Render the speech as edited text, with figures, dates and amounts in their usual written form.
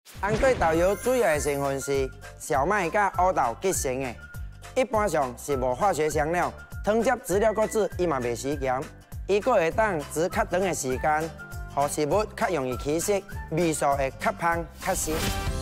红豆豆油主要的成分是小麦甲乌豆结成的，一般上是无化学香料，汤汁煮了搁煮，伊嘛袂死咸。伊搁会当煮较长的时间，互食物较容易起色，味素会较香较鲜。